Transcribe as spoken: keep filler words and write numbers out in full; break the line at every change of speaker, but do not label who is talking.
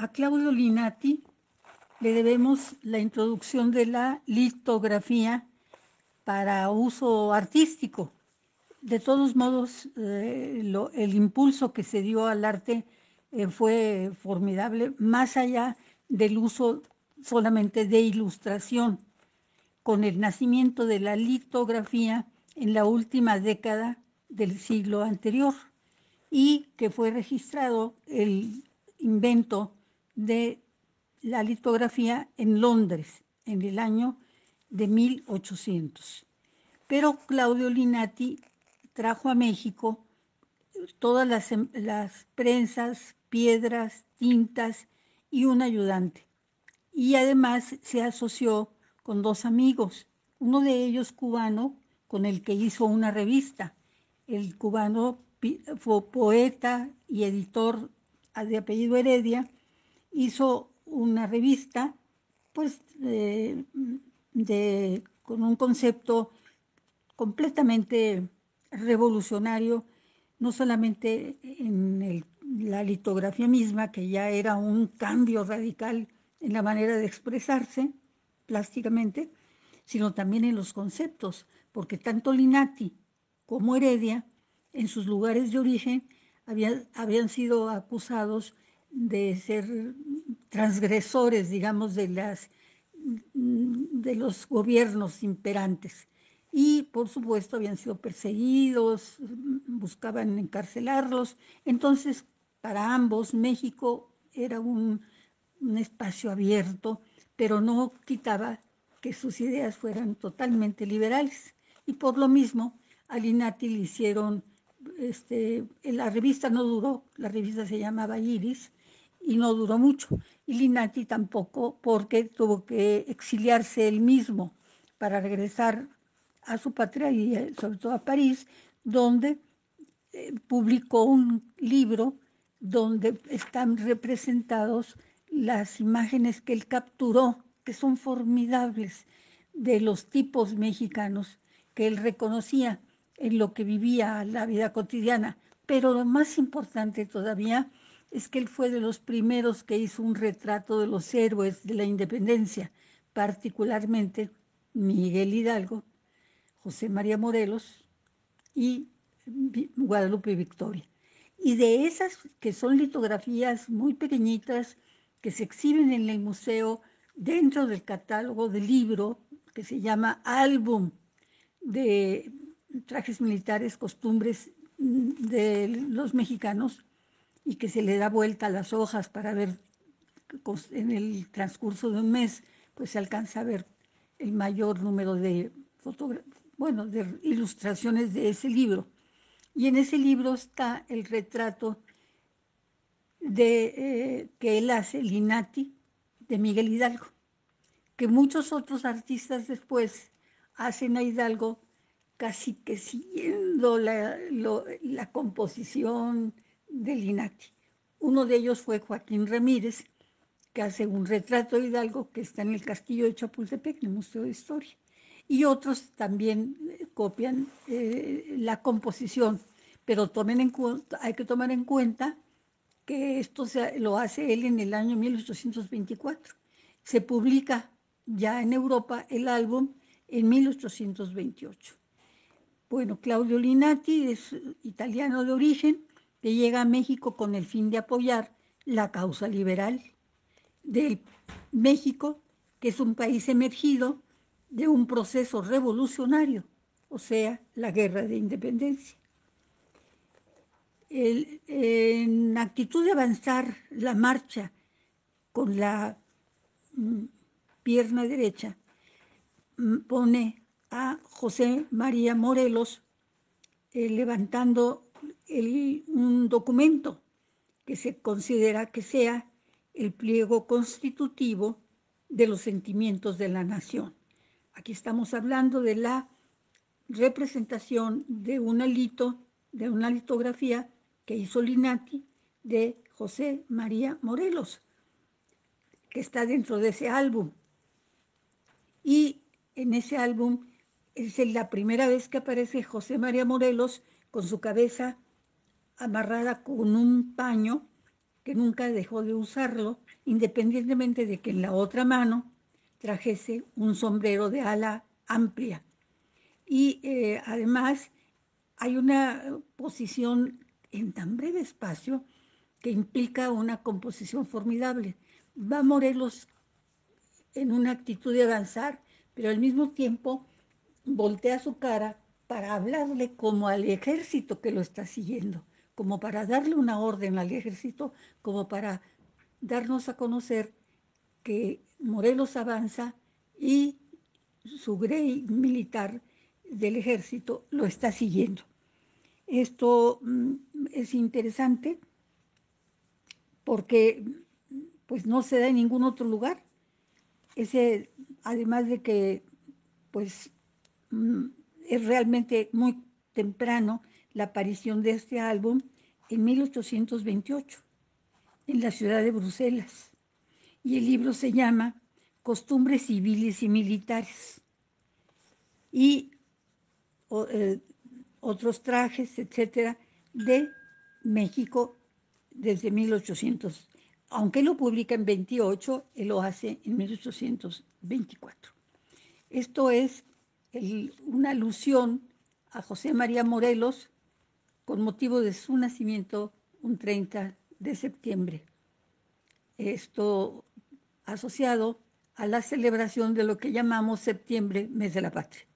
a Claudio Linati le debemos la introducción de la litografía para uso artístico. De todos modos, eh, lo, el impulso que se dio al arte eh, fue formidable, más allá del uso solamente de ilustración, con el nacimiento de la litografía en la última década del siglo anterior, y que fue registrado el invento de la litografía en Londres en el año de mil ochocientos. Pero Claudio Linati trajo a México todas las, las prensas, piedras, tintas y un ayudante. Y además se asoció con dos amigos, uno de ellos cubano, con el que hizo una revista. El cubano fue poeta y editor de apellido Heredia, hizo una revista pues de, de, con un concepto completamente revolucionario, no solamente en el, la litografía misma, que ya era un cambio radical en la manera de expresarse plásticamente, sino también en los conceptos, porque tanto Linati como Heredia, en sus lugares de origen, habían, habían sido acusados de ser transgresores, digamos, de, las, de los gobiernos imperantes. Y, por supuesto, habían sido perseguidos, buscaban encarcelarlos. Entonces, para ambos, México era un, un espacio abierto, pero no quitaba que sus ideas fueran totalmente liberales. Y por lo mismo, a Linati le hicieron, este, la revista no duró, la revista se llamaba Iris, y no duró mucho. Y Linati tampoco, porque tuvo que exiliarse él mismo para regresar a su patria y sobre todo a París, donde eh, publicó un libro donde están representados las imágenes que él capturó, que son formidables, de los tipos mexicanos que él reconocía en lo que vivía la vida cotidiana. Pero lo más importante todavía es que él fue de los primeros que hizo un retrato de los héroes de la independencia, particularmente Miguel Hidalgo, José María Morelos y Guadalupe Victoria. Y de esas que son litografías muy pequeñitas que se exhiben en el museo dentro del catálogo del libro que se llama Álbum de trajes militares, costumbres de los mexicanos, y que se le da vuelta a las hojas para ver en el transcurso de un mes, pues se alcanza a ver el mayor número de bueno, de ilustraciones de ese libro. Y en ese libro está el retrato de, eh, que él hace, Linati, de Miguel Hidalgo, que muchos otros artistas después hacen a Hidalgo casi que siguiendo la, lo, la composición de Linati. Uno de ellos fue Joaquín Ramírez, que hace un retrato de Hidalgo que está en el Castillo de Chapultepec, en el Museo de Historia. Y otros también copian eh, la composición, pero tomen en cuenta, hay que tomar en cuenta que esto se, lo hace él en el año mil ochocientos veinticuatro. Se publica ya en Europa el álbum en mil ochocientos veintiocho. Bueno, Claudio Linati es italiano de origen, que llega a México con el fin de apoyar la causa liberal de México, que es un país emergido de un proceso revolucionario, o sea, la guerra de independencia. El, en actitud de avanzar la marcha con la mm, pierna derecha, mm, pone a José María Morelos eh, levantando el, un documento que se considera que sea el pliego constitutivo de los sentimientos de la nación. Aquí estamos hablando de la representación de un alito, de una litografía que hizo Linati de José María Morelos, que está dentro de ese álbum. Y en ese álbum es la primera vez que aparece José María Morelos con su cabeza amarrada con un paño que nunca dejó de usarlo, independientemente de que en la otra mano trajese un sombrero de ala amplia. Y eh, además hay una posición en tan breve espacio que implica una composición formidable. Va Morelos en una actitud de avanzar, pero al mismo tiempo voltea su cara para hablarle como al ejército que lo está siguiendo, como para darle una orden al ejército, como para darnos a conocer que Morelos avanza y su grey militar del ejército lo está siguiendo. Esto mm, es interesante porque pues no se da en ningún otro lugar. Ese, además de que pues mm, es realmente muy temprano la aparición de este álbum en mil ochocientos veintiocho en la ciudad de Bruselas. Y el libro se llama Costumbres civiles y militares. Y o, eh, otros trajes, etcétera, de México desde mil ochocientos. Aunque lo publica en veintiocho, él lo hace en mil ochocientos veinticuatro. Esto es el, una alusión a José María Morelos con motivo de su nacimiento un treinta de septiembre. Esto asociado a la celebración de lo que llamamos septiembre, mes de la patria.